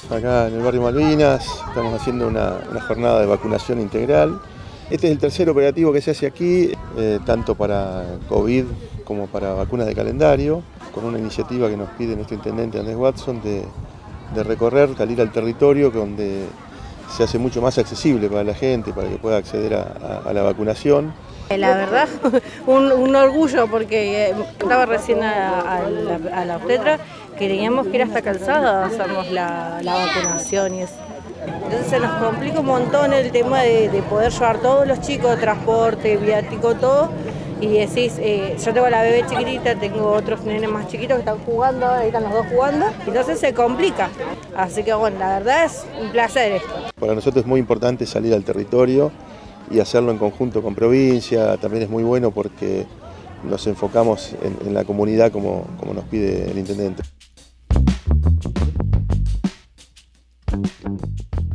acá en el barrio Malvinas, estamos haciendo una jornada de vacunación integral. Este es el tercer operativo que se hace aquí, tanto para COVID como para vacunas de calendario, con una iniciativa que nos pide nuestro intendente Andrés Watson de recorrer, salir al territorio donde se hace mucho más accesible para la gente, para que pueda acceder a la vacunación. La verdad, un orgullo porque estaba recién a la obstetra que teníamos que ir hasta Calzada a hacernos la vacunación y eso. Entonces se nos complica un montón el tema de poder llevar todos los chicos, transporte, viático, todo. Y decís, yo tengo la bebé chiquitita, tengo otros nenes más chiquitos que están jugando, ahí están los dos jugando, entonces se complica. Así que bueno, la verdad es un placer esto. Para nosotros es muy importante salir al territorio y hacerlo en conjunto con provincia. También es muy bueno porque nos enfocamos en la comunidad como nos pide el intendente.